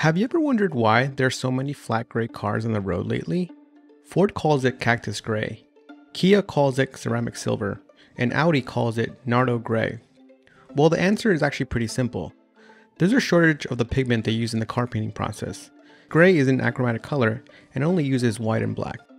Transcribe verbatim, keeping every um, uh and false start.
Have you ever wondered why there's so many flat gray cars on the road lately? Ford calls it cactus gray, Kia calls it ceramic silver, and Audi calls it nardo gray. Well, the answer is actually pretty simple. There's a shortage of the pigment they use in the car painting process. Gray is an achromatic color and only uses white and black.